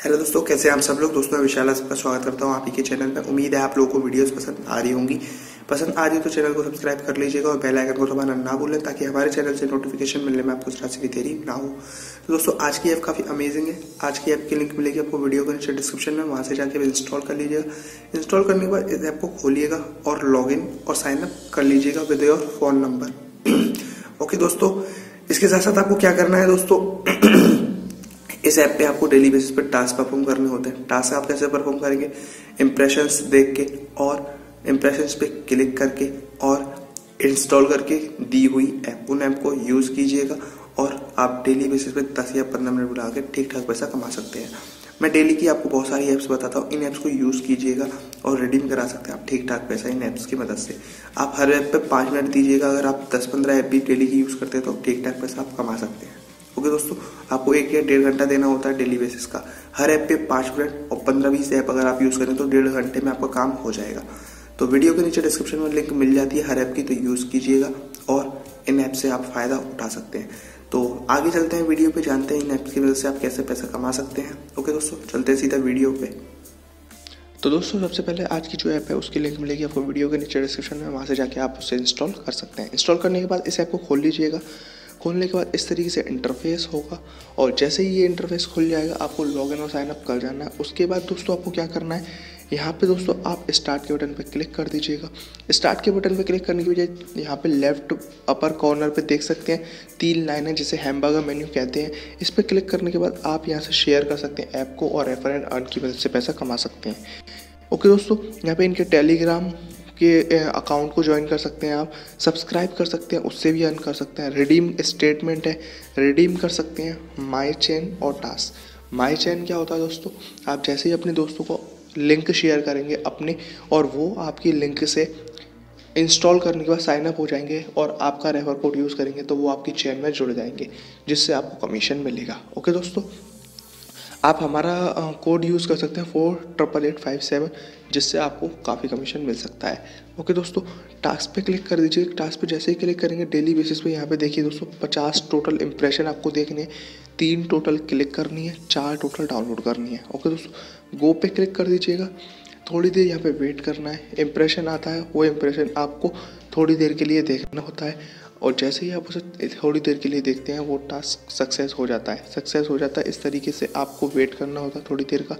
Hello दोस्तों, कैसे हैं आप सब लोग। दोस्तों मैं विशाल आपका स्वागत करता हूं आप ही के चैनल में। उम्मीद है आप लोगों को वीडियोस पसंद आ रही होंगी। पसंद आ रही हो तो चैनल को सब्सक्राइब कर लीजिएगा और बेल आइकन को दबाना ना भूलें ताकि हमारे चैनल से नोटिफिकेशन मिलने में आपको जरा सी भी देरी ना हो। तो दोस्तों आज की ऐप काफ़ी अमेजिंग है। आज की ऐप की लिंक मिलेगी आपको वीडियो के नीचे डिस्क्रिप्शन में, वहाँ से जाके इंस्टॉल कर लीजिएगा। इंस्टॉल करने के बाद इस ऐप को खोलिएगा और लॉग इन और साइन अप कर लीजिएगा with your phone number. Okay दोस्तों, इसके साथ साथ आपको क्या करना है दोस्तों, इस ऐप पे आपको डेली बेसिस पे टास्क परफॉर्म करने होते हैं। टास्क आप कैसे परफॉर्म करेंगे, इंप्रेशंस देख के और इंप्रेशंस पे क्लिक करके और इंस्टॉल करके दी हुई ऐप, उन ऐप को यूज कीजिएगा और आप डेली बेसिस पे 10 या 15 मिनट बुला के ठीक ठाक पैसा कमा सकते हैं। मैं डेली की आपको बहुत सारी ऐप्स बताता हूँ, इन ऐप्स को यूज कीजिएगा और रिडीम करा सकते हैं आप ठीक ठाक पैसा इन ऐप्स की मदद से। आप हर ऐप पे 5 मिनट दीजिएगा, अगर आप 10-15 ऐप भी डेली की यूज करते हैं तो ठीक ठाक पैसा आप कमा सकते हैं। ओके दोस्तों, आपको 1 या 1.5 घंटा देना होता है डेली बेसिस का। हर ऐप पे 5 मिनट और 15-20 ऐप अगर आप यूज करें तो 1.5 घंटे में आपका काम हो जाएगा। तो वीडियो के नीचे डिस्क्रिप्शन में लिंक मिल जाती है हर ऐप की, तो यूज कीजिएगा और इन ऐप से आप फायदा उठा सकते हैं। तो आगे चलते हैं वीडियो पे, जानते हैं इन ऐप्स की वजह से आप कैसे पैसा कमा सकते हैं। ओके दोस्तों, चलते हैं सीधा वीडियो पे। तो दोस्तों सबसे पहले आज की जो ऐप है उसकी लिंक मिलेगी आपको वीडियो के नीचे डिस्क्रिप्शन में, वहाँ से जाके आप उसे इंस्टॉल कर सकते हैं। इंस्टॉल करने के बाद इस ऐप को खोल लीजिएगा। खोलने के बाद इस तरीके से इंटरफेस होगा और जैसे ही ये इंटरफेस खुल जाएगा आपको लॉगिन और साइन अप कर जाना है। उसके बाद दोस्तों आपको क्या करना है, यहाँ पे दोस्तों आप स्टार्ट के बटन पे क्लिक कर दीजिएगा। स्टार्ट के बटन पे क्लिक करने की बजाय यहाँ पे लेफ्ट अपर कॉर्नर पे देख सकते हैं 3 लाइनें जिसे हैमबर्गर मेन्यू कहते हैं। इस पर क्लिक करने के बाद आप यहाँ से शेयर कर सकते हैं ऐप को और रेफर एंड अर्न की मदद से पैसा कमा सकते हैं। ओके दोस्तों, यहाँ पे इनके टेलीग्राम के अकाउंट को ज्वाइन कर सकते हैं, आप सब्सक्राइब कर सकते हैं, उससे भी अर्न कर सकते हैं। रिडीम स्टेटमेंट है, रिडीम कर सकते हैं माई चेन और टास्क। माई चेन क्या होता है दोस्तों, आप जैसे ही अपने दोस्तों को लिंक शेयर करेंगे अपने और वो आपकी लिंक से इंस्टॉल करने के बाद साइन अप हो जाएंगे और आपका रेफर कोड यूज़ करेंगे तो वो आपकी चेन में जुड़ जाएंगे जिससे आपको कमीशन मिलेगा। ओके दोस्तों, आप हमारा कोड यूज़ कर सकते हैं 488857, जिससे आपको काफ़ी कमीशन मिल सकता है। ओके दोस्तों, टास्क पे क्लिक कर दीजिए। टास्क पे जैसे ही क्लिक करेंगे डेली बेसिस पे यहाँ पे देखिए दोस्तों 50 टोटल इंप्रेशन आपको देखने हैं, 3 टोटल क्लिक करनी है, 4 टोटल डाउनलोड करनी है। ओके दोस्तों, गो पे क्लिक कर दीजिएगा। थोड़ी देर यहाँ पे वेट करना है। इंप्रेशन आता है, वो इंप्रेशन आपको थोड़ी देर के लिए देखना होता है और जैसे ही आप उसे थोड़ी देर के लिए देखते हैं वो टास्क सक्सेस हो जाता है। इस तरीके से आपको वेट करना होता है थोड़ी देर का।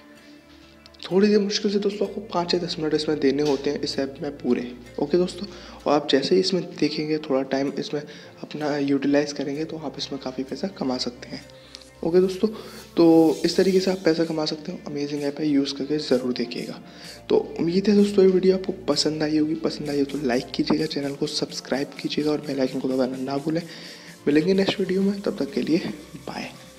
थोड़ी देर मुश्किल से दोस्तों आपको 5 या 10 मिनट इसमें देने होते हैं इस ऐप में पूरे। ओके दोस्तों, और आप जैसे ही इसमें देखेंगे, थोड़ा टाइम इसमें अपना यूटिलाइज़ करेंगे तो आप इसमें काफ़ी पैसा कमा सकते हैं। ओके दोस्तों, तो इस तरीके से आप पैसा कमा सकते हो। अमेजिंग ऐप है, यूज़ करके ज़रूर देखिएगा। तो उम्मीद है दोस्तों ये वीडियो आपको पसंद आई होगी। पसंद आई हो तो लाइक कीजिएगा, चैनल को सब्सक्राइब कीजिएगा और बेल आइकन को दबाना ना भूलें। मिलेंगे नेक्स्ट वीडियो में, तब तक के लिए बाय।